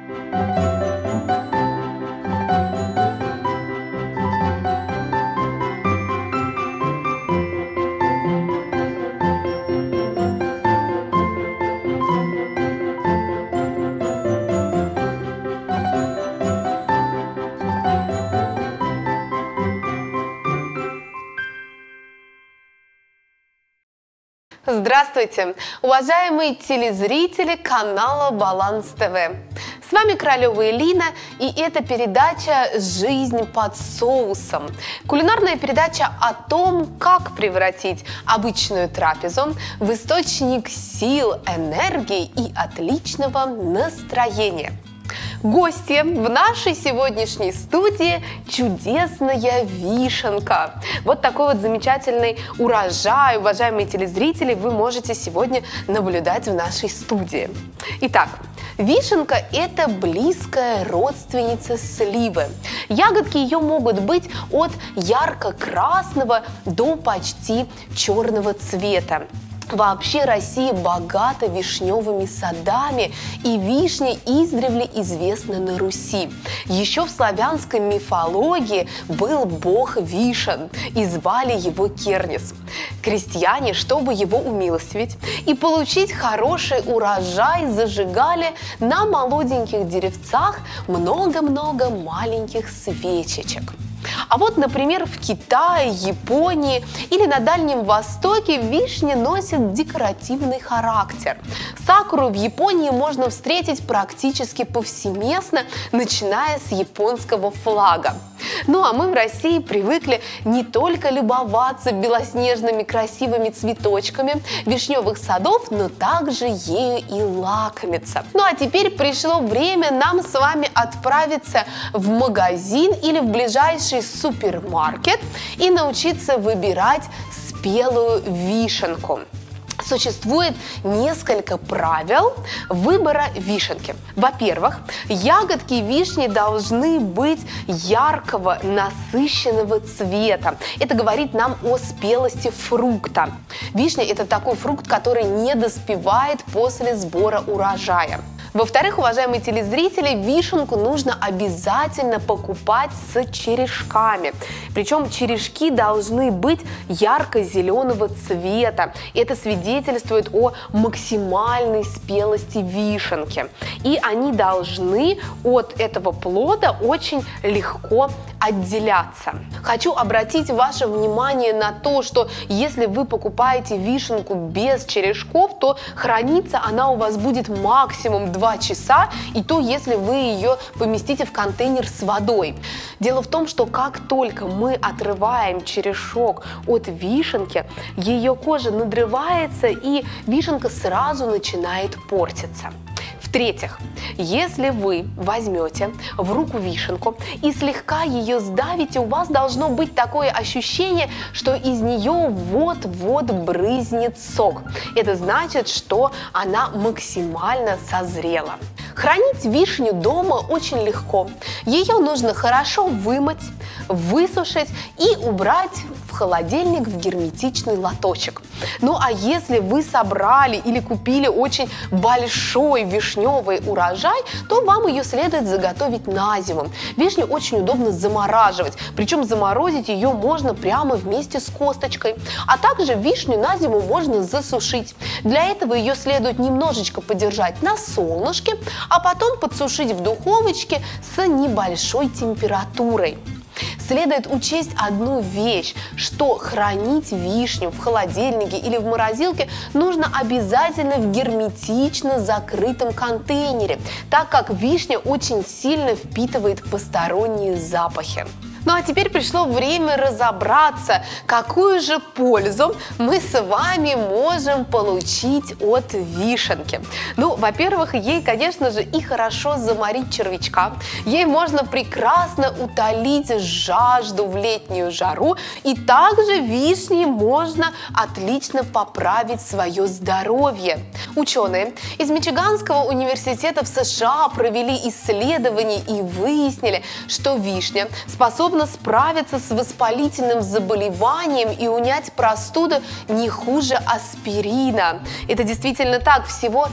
Здравствуйте, уважаемые телезрители канала Баланс ТВ. С вами Королева Элина, и это передача «Жизнь под соусом». Кулинарная передача о том, как превратить обычную трапезу в источник сил, энергии и отличного настроения. Гостья в нашей сегодняшней студии – чудесная вишенка. Вот такой вот замечательный урожай, уважаемые телезрители, вы можете сегодня наблюдать в нашей студии. Итак, вишенка – это близкая родственница сливы. Ягодки ее могут быть от ярко-красного до почти черного цвета. Вообще Россия богата вишневыми садами, и вишня издревле известна на Руси. Еще в славянской мифологии был бог вишен, и звали его Кернис. Крестьяне, чтобы его умилостивить и получить хороший урожай, зажигали на молоденьких деревцах много-много маленьких свечечек. А вот, например, в Китае, Японии или на Дальнем Востоке вишня носит декоративный характер. Сакуру в Японии можно встретить практически повсеместно, начиная с японского флага. Ну а мы в России привыкли не только любоваться белоснежными красивыми цветочками вишневых садов, но также ею и лакомиться. Ну а теперь пришло время нам с вами отправиться в магазин или в ближайший супермаркет и научиться выбирать спелую вишенку. Существует несколько правил выбора вишенки. Во-первых, ягодки вишни должны быть яркого, насыщенного цвета. Это говорит нам о спелости фрукта. Вишня – это такой фрукт, который не доспевает после сбора урожая. Во-вторых, уважаемые телезрители, вишенку нужно обязательно покупать с черешками. Причем черешки должны быть ярко-зеленого цвета. Это свидетельствует о максимальной спелости вишенки. И они должны от этого плода очень легко отделяться. Хочу обратить ваше внимание на то, что если вы покупаете вишенку без черешков, то храниться она у вас будет максимум 2 часа, и то, если вы ее поместите в контейнер с водой. Дело в том, что как только мы отрываем черешок от вишенки, ее кожа надрывается, и вишенка сразу начинает портиться. В-третьих, если вы возьмете в руку вишенку и слегка ее сдавите, у вас должно быть такое ощущение, что из нее вот-вот брызнет сок. Это значит, что она максимально созрела. Хранить вишню дома очень легко. Ее нужно хорошо вымыть, высушить и убрать в холодильник в герметичный лоточек. Ну а если вы собрали или купили очень большой вишневый урожай, то вам ее следует заготовить на зиму. Вишню очень удобно замораживать, причем заморозить ее можно прямо вместе с косточкой. А также вишню на зиму можно засушить. Для этого ее следует немножечко подержать на солнышке, а потом подсушить в духовочке с небольшой температурой. Следует учесть одну вещь, что хранить вишню в холодильнике или в морозилке нужно обязательно в герметично закрытом контейнере, так как вишня очень сильно впитывает посторонние запахи. Ну а теперь пришло время разобраться, какую же пользу мы с вами можем получить от вишенки. Ну, во-первых, ей, конечно же, и хорошо заморить червячка, ей можно прекрасно утолить жажду в летнюю жару, и также вишней можно отлично поправить свое здоровье. Ученые из Мичиганского университета в США провели исследования и выяснили, что вишня способна способна справиться с воспалительным заболеванием и унять простуду не хуже аспирина. Это действительно так. Всего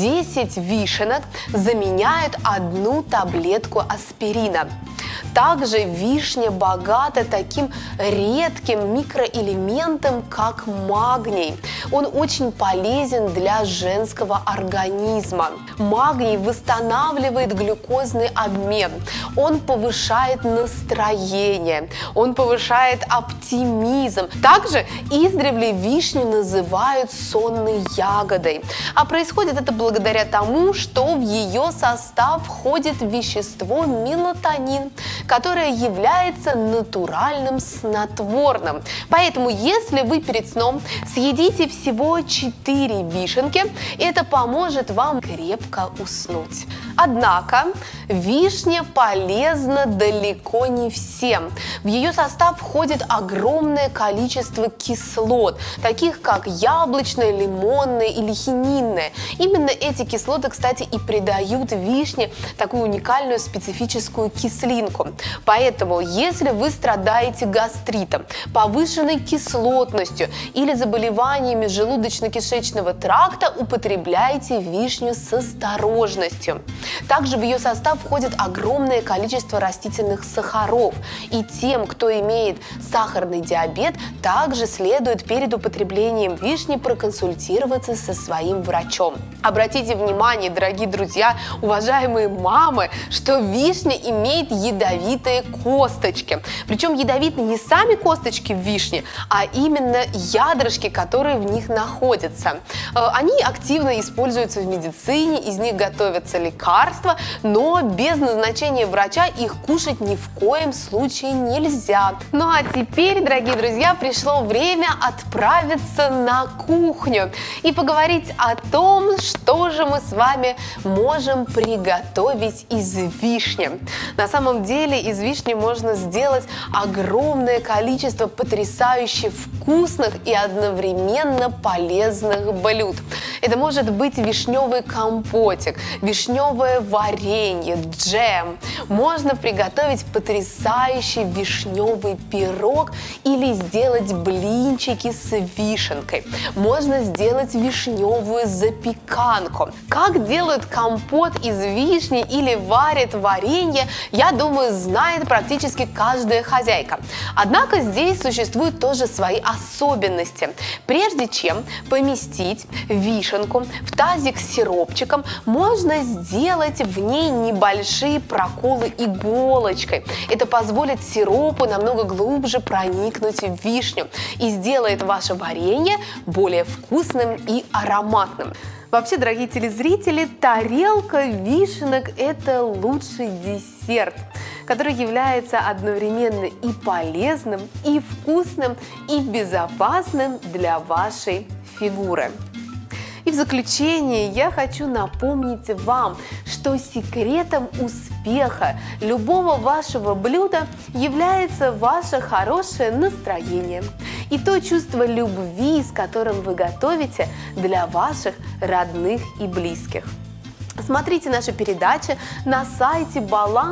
10 вишенок заменяют 1 таблетку аспирина. Также вишня богата таким редким микроэлементом, как магний. Он очень полезен для женского организма. Магний восстанавливает глюкозный обмен, он повышает настроение, он повышает оптимизм. Также издревле вишню называют сонной ягодой. А происходит это благодаря тому, что в ее состав входит вещество мелатонин, которое является натуральным снотворным. Поэтому, если вы перед сном съедите всего 4 вишенки, это поможет вам крепко уснуть. Однако вишня полезна далеко не всем. В ее состав входит огромное количество кислот, таких как яблочная, лимонная или хининная. Именно эти кислоты, кстати, и придают вишне такую уникальную специфическую кислинку. Поэтому, если вы страдаете гастритом, повышенной кислотностью или заболеваниями желудочно-кишечного тракта, употребляйте вишню с осторожностью. Также в ее состав входит огромное количество растительных сахаров. И тем, кто имеет сахарный диабет, также следует перед употреблением вишни проконсультироваться со своим врачом. Обратите внимание, дорогие друзья, уважаемые мамы, что вишня имеет ядовитые косточки. Причем ядовиты не сами косточки в вишне, а именно ядрышки, которые в них находятся. Они активно используются в медицине, из них готовятся лекарства, но без назначения врача их кушать ни в коем случае нельзя. Ну а теперь, дорогие друзья, пришло время отправиться на кухню и поговорить о том, что же мы с вами можем приготовить из вишни. На самом деле из вишни можно сделать огромное количество потрясающе вкусных и одновременно полезных блюд. Это может быть вишневый компотик, вишневое варенье, джем. Можно приготовить потрясающий вишневый пирог или сделать блинчики с вишенкой. Можно сделать вишневую запеканку. Как делают компот из вишни или варят варенье, я думаю, знает практически каждая хозяйка. Однако здесь существуют тоже свои особенности. Прежде чем поместить вишенку в тазик с сиропчиком, можно сделать в ней небольшие проколы иголочкой. Это позволит сиропу намного глубже проникнуть в вишню и сделает ваше варенье более вкусным и ароматным. Вообще, дорогие телезрители, тарелка вишенок – это лучший десерт, который является одновременно и полезным, и вкусным, и безопасным для вашей фигуры. И в заключение я хочу напомнить вам, что секретом успеха любого вашего блюда является ваше хорошее настроение и то чувство любви, с которым вы готовите для ваших родных и близких. Смотрите наши передачи на сайте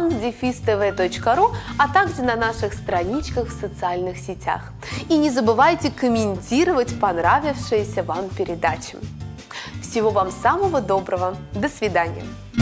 balance-tv.ru, а также на наших страничках в социальных сетях. И не забывайте комментировать понравившиеся вам передачи. Всего вам самого доброго. До свидания.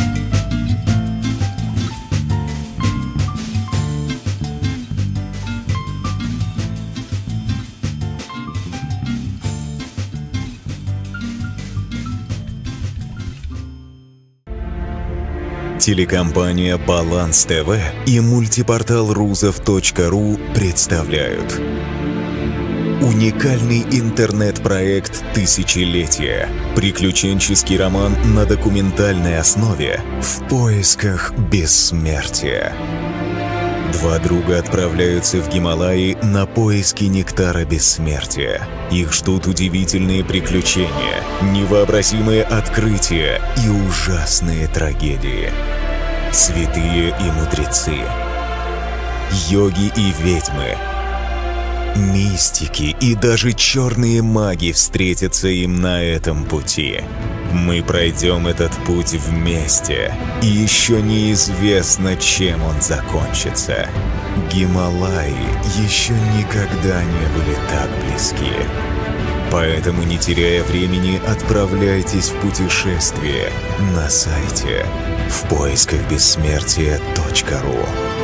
Телекомпания «Баланс ТВ» и мультипортал Рузов.ру представляют уникальный интернет-проект «Тысячелетие». Приключенческий роман на документальной основе «В поисках бессмертия». Два друга отправляются в Гималаи на поиски нектара бессмертия. Их ждут удивительные приключения, невообразимые открытия и ужасные трагедии. Святые и мудрецы, йоги и ведьмы, мистики и даже черные маги встретятся им на этом пути. Мы пройдем этот путь вместе, и еще неизвестно, чем он закончится. Гималаи еще никогда не были так близки. Поэтому, не теряя времени, отправляйтесь в путешествие на сайте впоискахбессмертия.ру.